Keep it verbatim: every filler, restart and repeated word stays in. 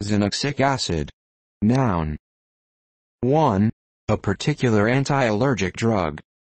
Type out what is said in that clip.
Xanoxic acid. Noun. one. A particular anti-allergic drug.